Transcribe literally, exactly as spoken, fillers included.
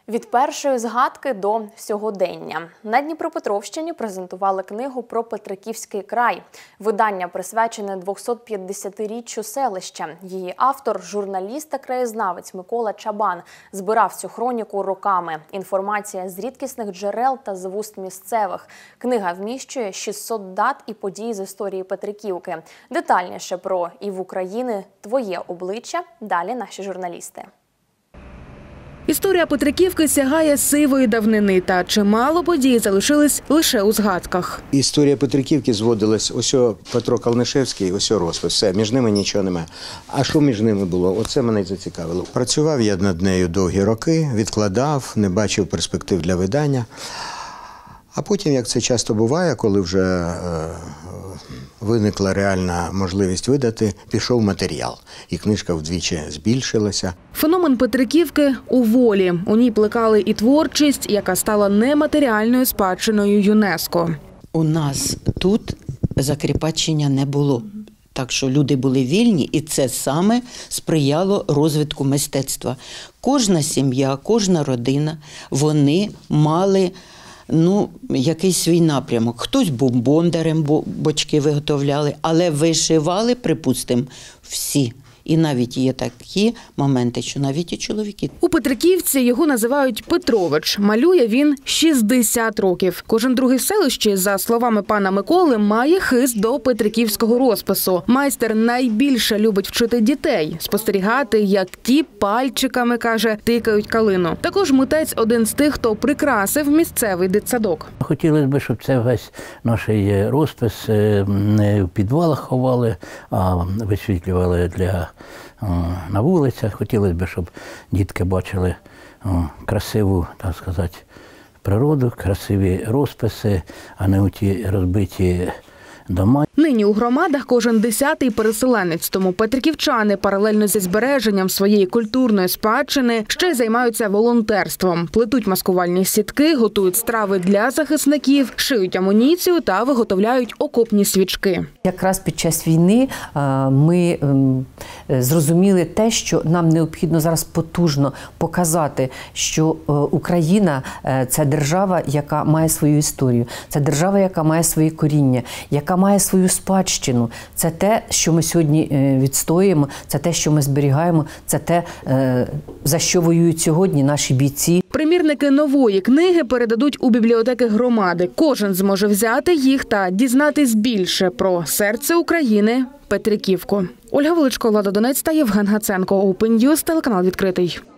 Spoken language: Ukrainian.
Від першої згадки до сьогодення. На Дніпропетровщині презентували книгу про Петриківський край. Видання присвячене двохсотп'ятдесятиріччю селища. Її автор, журналіст та краєзнавець Микола Чабан, збирав цю хроніку роками. Інформація з рідкісних джерел та з вуст місцевих. Книга вміщує шістсот дат і подій з історії Петриківки. Детальніше про «І в Україні твоє обличчя» далі наші журналісти. Історія Петриківки сягає сивої давнини, та чимало подій залишились лише у згадках. Історія Петриківки зводилась, ось Петро Калнишевський, ось розпис, все, між ними нічого немає. А що між ними було? Оце мене й зацікавило. Працював я над нею довгі роки, відкладав, не бачив перспектив для видання. А потім, як це часто буває, коли вже е, виникла реальна можливість видати, пішов матеріал. І книжка вдвічі збільшилася. Феномен Петриківки у волі. У ній плекали і творчість, яка стала нематеріальною спадщиною ЮНЕСКО. У нас тут закріпачення не було. Так що люди були вільні, і це саме сприяло розвитку мистецтва. Кожна сім'я, кожна родина, вони мали ну, якийсь свій напрямок. Хтось був бондарем, бо бочки виготовляли, але вишивали, припустимо, всі. І навіть є такі моменти, що навіть і чоловіки. У Петриківці його називають Петрович. Малює він шістдесят років. Кожен другий в селищі, за словами пана Миколи, має хист до петриківського розпису. Майстер найбільше любить вчити дітей, спостерігати, як ті пальчиками, каже, тикають калину. Також митець один з тих, хто прикрасив місцевий дитсадок. Хотілося б, щоб це весь наш розпис не в підвалах ховали, а висвітлювали для на вулицях. Хотілося б, щоб дітки бачили красиву, так сказати, природу, красиві розписи, а не у ті розбиті дома. Нині у громадах кожен десятий переселенець, тому петриківчани паралельно зі збереженням своєї культурної спадщини ще й займаються волонтерством. Плетуть маскувальні сітки, готують страви для захисників, шиють амуніцію та виготовляють окопні свічки. Якраз під час війни ми зрозуміли те, що нам необхідно зараз потужно показати, що Україна – це держава, яка має свою історію, це держава, яка має свої коріння, яка має свою спадщину. Це те, що ми сьогодні відстоюємо, це те, що ми зберігаємо, це те, за що воюють сьогодні наші бійці. Примірники нової книги передадуть у бібліотеки громади. Кожен зможе взяти їх та дізнатись більше про серце України – Петриківку. Ольга Величко, Влада Донець та Євген Гаценко. Open News, телеканал «Відкритий».